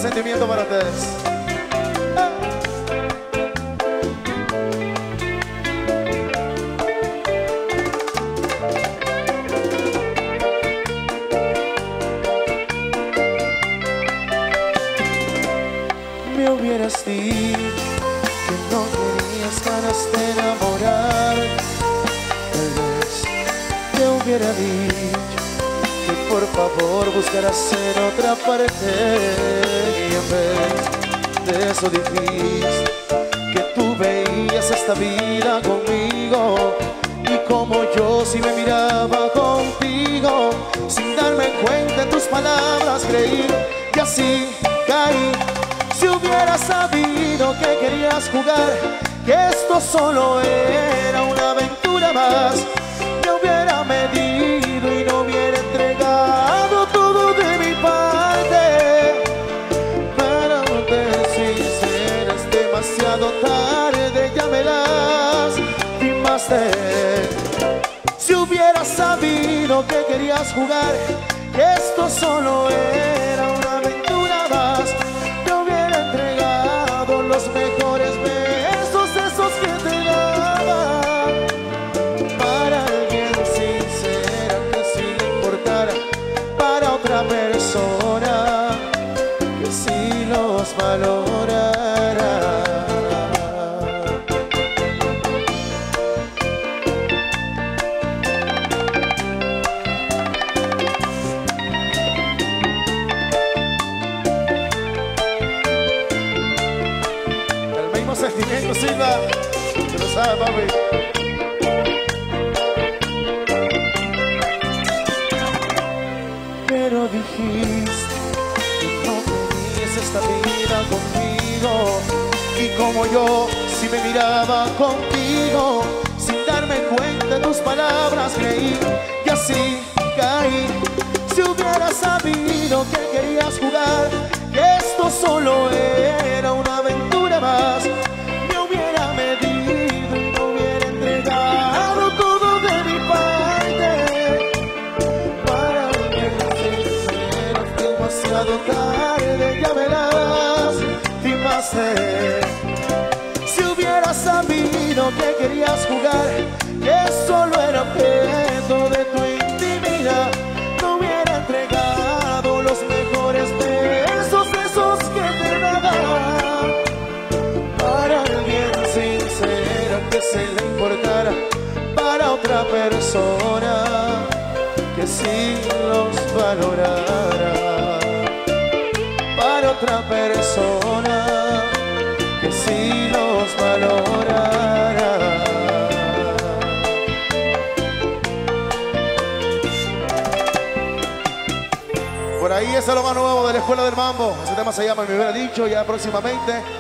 sentimiento para ustedes. Me hubieras dicho que no tenías ganas de enamorar. Tal vez te hubiera dicho que por favor buscaras en otra parte. Y en vez de eso dijiste que tú veías esta vida conmigo. Y como yo si me miraba contigo, sin darme cuenta en tus palabras creí, y así caí. Si hubiera sabido que querías jugar, que esto solo era una aventura más, me hubiera medido y no hubiera entregado todo de mi parte. Para ser sincera, es demasiado tarde, ya me lastimaste. Si hubiera sabido que querías jugar, que esto solo era una aventura más, los mejores besos, esos que te daba, para alguien sincera que sí le importara, para otra persona que sí los valorara. Sentimiento, Silva, tú lo sabes, papi. Pero dijiste que no tenías esta vida conmigo. Y como yo, si me miraba contigo, sin darme cuenta de tus palabras creí, y así caí. Si hubiera sabido que querías jugar, que esto solo era una aventura más, me hubiera medido y no hubiera entregado todo de mi parte. Para ser sincero, demasiado tarde, ya me lastimaste. Si hubiera sabido que querías jugar, que solo era objeto de tu intimidad, no hubiera entregado los mejores besos, esos que te daba, para alguien sincera que se le importara, para otra persona que sí los valorara, para otra persona que sí los valorara. Por ahí es lo más nuevo de la Escuela del Mambo. Ese tema se llama Me Hubiera Dicho, ya próximamente.